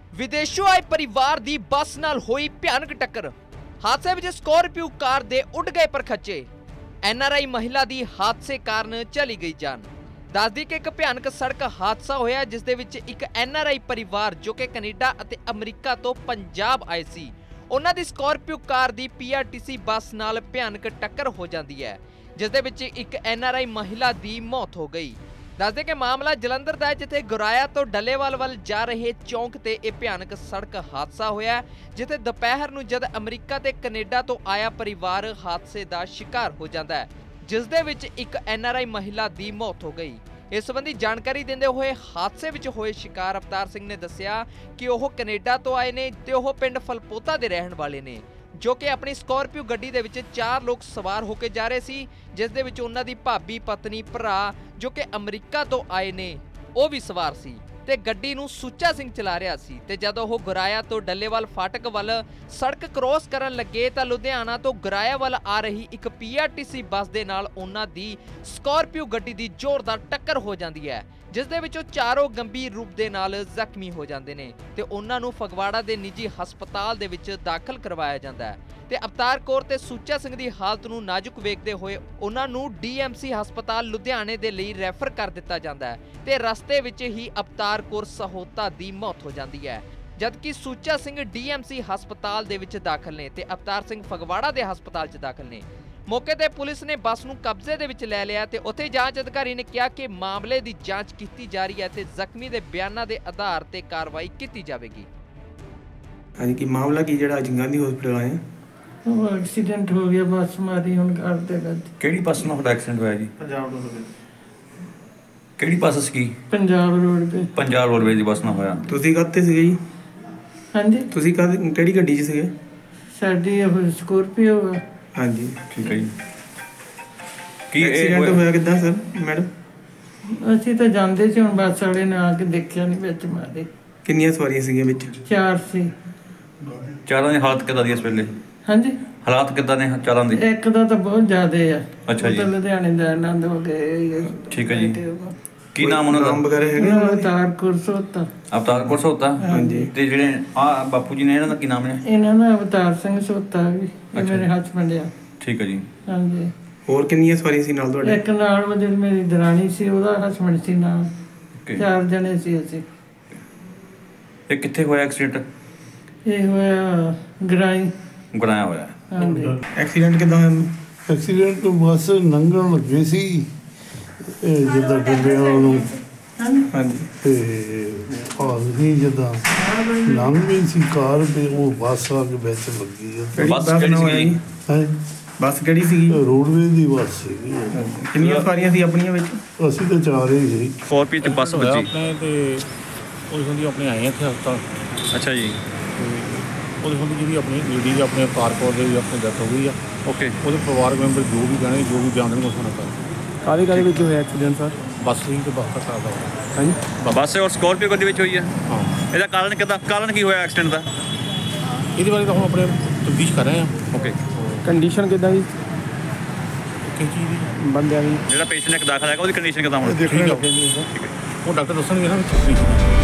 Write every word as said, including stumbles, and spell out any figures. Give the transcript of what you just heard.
विदेशों आए परिवार दी बस नाल होई भयानक टक्कर। हादसे विच स्कॉर्पियो कार दे उड़ गए पर खच्चे। एनआरआई महिला दी हादसे कारण चली गई जान। दस दी कि एक भयानक सड़क हादसा होया जिस दे विच एक एनआरआई परिवार जो कि कनेडा अते अमरीका तो पंजाब आए सी, उन्हां दी स्कॉर्पियो कार दी पीआरटीसी बस नाल भयानक टक्कर हो जाती है जिस दे विच एक एनआरआई महिला दी मौत हो गई। दस दे कि मामला जलंधर दा जिथे गुराया तो डलेवाल वाल जा रहे चौंक ते यह भयानक सड़क हादसा होया जिथे दोपहर नूं जद अमरीका ते कनेडा तो आया परिवार हादसे दा शिकार हो जाता है जिस दे विच एक एनआरआई महिला दी मौत हो गई। इस संबंधी जानकारी देंदे हुए हादसे विच होए शिकार अवतार सिंह ने दस्सिया कि ओह कनेडा तो आए ने ते ओह पिंड फलपोता दे रहण वाले ने जो कि अपनी स्कॉर्पियो गड्डी दे विच चार लोग सवार होके जा रहे सी जिस दे विच उन्हां दी भाभी पत्नी भरा जो कि अमरीका तो आए ने ਉਹ भी सवार सी ते गड्डी नूं सुच्चा सिंह चला रहा सी ते जदों ओह गुराया तो डल्लेवाल फाटक वाल सड़क क्रॉस करन लगे तां लुधियाना तो गुराया वाल आ रही एक पीआरटीसी बस दे नाल उन्हां दी स्कॉर्पियो गड्डी दी जोरदार टक्कर हो जाती है जिस दे विचों चारों गंभीर रूप दे नाल जख्मी हो जाते हैं ते उन्हां नूं फगवाड़ा दे निजी हस्पताल दे विच दाखल करवाया जाता है ते अवतार कौर ते सुच्चा सिंह दी हालत नूं नाजुक वेखदे होए उन्हां नूं डीएमसी हस्पताल लुधियाने दे लई रैफर कर दिता जाता है ते रस्ते विच ही अवतार कौर सहोता दी मौत हो जाती है जबकि सुच्चा सिंह डीएमसी हस्पताल दे विच दाखिल ने ते अवतार सिंह फगवाड़ा दे हस्पताल च दाखिल ने। मौके ते पुलिस ने बस नूं कब्जे दे विच लै लिया ते उत्थे जांच अधिकारी ने कहा कि मामले दी जांच कीती जा रही है ते जख्मी दे बयानां दे आधार ते कार्रवाई कीती जावेगी। हां जी मामला की जेड़ा आज गांधी हॉस्पिटल आए वो एक्सीडेंट हो गया बस मारी हुन करते करते। केड़ी बस नाल एक्सीडेंट होया जी? पंजाब रोड केड़ी बस सी? पंजाब रोड पे पंजाब रोडवेज दी बस नाल होया। ਤੁਸੀਂ ਕਾਹਤੇ ਸੀਗੇ ਜੀ? ਹਾਂਜੀ ਤੁਸੀਂ ਕਾਹਦੇ ਕਿਹੜੀ ਗੱਡੀ 'ਚ ਸੀਗੇ? ਸਾਡੀ ਇਹ ਸਕੋਰਪੀਓ ਆ। ਹਾਂਜੀ ਠੀਕ ਹੈ ਜੀ। ਕੀ ਐਕਸੀਡੈਂਟ ਹੋਇਆ ਕਿੱਦਾਂ ਸਰ ਮੈਡਮ? ਅਸੀਂ ਤਾਂ ਜਾਂਦੇ ਸੀ ਹੁਣ ਬੱਸ ਵਾਲੇ ਨੇ ਆ ਕੇ ਦੇਖਿਆ ਨਹੀਂ ਵਿੱਚ ਮਾਰੇ। ਕਿੰਨੀਆਂ ਸਵਾਰੀਆਂ ਸੀਗੀਆਂ ਵਿੱਚ? ਚਾਰ ਸੀ। ਚਾਰਾਂ ਦੀ ਹਾਲਤ ਕਿੱਦਾਂ ਦੀ ਇਸ ਵੇਲੇ? ਹਾਂਜੀ ਹਾਲਾਤ ਕਿੱਦਾਂ ਨੇ ਚਾਰਾਂ ਦੇ? ਇੱਕ ਦਾ ਤਾਂ ਬਹੁਤ ਜ਼ਿਆਦੇ ਆ। ਅੱਛਾ ਜੀ। ਲੁਧਿਆਣੇ ਦਾ ਆਨੰਦ ਹੋ ਗਏ। ਠੀਕ ਹੈ ਜੀ। ਕੀ ਨਾਮ ਉਹਨਾਂ ਦਾ? ਨਾਮ ਵਗੈਰਾ ਹੈਗਾ? ਅਵਤਾਰ ਕੌਰ ਸੋਤਾ। ਅਵਤਾਰ ਕੌਰ ਸੋਤਾ। ਹਾਂਜੀ। ਤੇ ਜਿਹੜੇ ਆ ਬਾਪੂ ਜੀ ਨੇ ਇਹਨਾਂ ਦਾ ਕੀ ਨਾਮ ਹੈ? ਇਹਨਾਂ ਦਾ ਅਵਤਾਰ ਸਿੰਘ ਸੋਤਾ ਵੀ ਇਹ ਮੇਰੇ ਹਸਬੰਡ ਆ। ਠੀਕ ਹੈ ਜੀ। ਹਾਂਜੀ। ਹੋਰ ਕਿੰਨੀਆਂ ਸਵਾਰੀਆਂ ਸੀ ਨਾਲ ਤੁਹਾਡੇ? ਇੱਕ ਨਾਲ ਉਹ ਜਿਹੜੀ ਮੇਰੀ ਦਰਾਣੀ ਸੀ ਉਹਦਾ ਹਸਬੰਡ ਸੀ ਨਾਲ। ਚਾਰ ਜਣੇ ਸੀ ਅਸੀਂ। ਇਹ ਕਿੱਥੇ ਹੋਇਆ ਐਕਸੀਡੈਂਟ? ਇਹ ਹੋਇਆ ਗਰਾਈ ਗੁਰਾਇਆ ਹੋਇਆ। ਹਾਂਜੀ। ਐਕਸੀਡੈਂਟ ਕਿੱਦਾਂ ਹੋਇਆ? ਐਕਸੀਡੈਂਟ ਬੱਸ ਲੰਘਣ ਲੱਗੇ ਸੀ ਜਿੱਦਾਂ ਡੱਬਿਆਂ ਨੂੰ। ਹਾਂਜੀ। ਤੇ ਆਦਮੀ ਜਿੱਦਾਂ ਲੰਘ ਗਈ ਸੀ ਕਾਰ ਤੇ ਉਹ ਬੱਸ ਆ ਕੇ ਵਿੱਚ ਲੱਗੀ ਆ। ਬੱਸ ਕਿਹੜੀ ਸੀ? ਹੈ ਬੱਸ ਕਿਹੜੀ ਸੀਗੀ? ਰੋਡਵੇਜ਼ ਦੀ ਬੱਸ ਸੀਗੀ। ਕਿੰਨੀਆਂ ਸਵਾਰੀਆਂ ਸੀ ਆਪਣੀਆਂ ਵਿੱਚ? ਅਸੀਂ ਤਾਂ ਚਾਰ ਹੀ ਸੀ। ਸਕੋਰਪੀਓ 'ਚ ਬੱਸ ਵੱਜੀ ਆਪਣੇ ਤੇ ਉਹਦੇ ਸੰਦੀ ਆਪਣੇ ਆਏ ਇੱਥੇ ਹਸਪਤਾਲ। ਅੱਛਾ ਜੀ। ਉਹਦੇ ਸੰਦੀ ਜਿਹੜੀ ਆਪਣੀ ਲੇਡੀ ਦੀ ਆਪਣੇ ਪਾਰਕੌਰ ਦੇ ਆਪਣੀ ਡੈਥ ਹੋ ਗਈ ਆ। ਓਕੇ। ਉਹਦੇ ਪਰਿਵਾਰਕ ਮੈਂਬਰ ਜੋ ਵੀ ਕਹਿਣਗੇ ਜੋ ਵੀ ਬਿਆਨ ਦੇਣਗੇ ਉਸ ਨਾਲ ਕਰ। ਕਾਹਦੇ ਕਾਹਦੇ ਵਿੱਚ ਹੋਇਆ ਐਕਸੀਡੈਂਟ ਸਰ? ਬੱਸ ਸਿੰਘ ਤੇ ਬੱਸ ਦਾ ਸਾਦਾ ਹੋਇਆ। ਹਾਂਜੀ। ਬੱਸ ਔਰ ਸਕੋਰਪੀਓ ਗੱਡੀ ਵਿੱਚ ਹੋਈ ਹੈ? ਹਾਂ। ਇਹਦਾ ਕਾਰਨ ਕਿੱਦਾਂ ਕਾਰਨ ਕੀ ਹੋਇਆ ਐਕਸੀਡੈਂਟ ਦਾ? ਇਹਦੇ ਬਾਰੇ ਤਾਂ ਹੁਣ ਆਪਣੇ ਤਫਤੀਸ਼ ਕਰ ਰਹੇ ਹਾਂ। ਓਕੇ। ਕੰਡੀਸ਼ਨ ਕਿੱਦਾਂ ਦੀ ਕਿਸ ਚੀਜ਼ ਦੀ? ਬੰਦਿਆਂ ਦੀ? ਜਿਹੜਾ ਪੇਸ਼ੈਂਟ ਇੱਕ ਦਾਖਲ ਹੈਗਾ ਉਹਦੀ ਕੰਡੀਸ਼ਨ ਕਿੱਦਾਂ ਹੁਣ? ਠੀਕ ਹੈ। ਉਹ ਡਾਕਟਰ ਦੱਸਣਗੇ ਨਾ ਵਿੱਚ।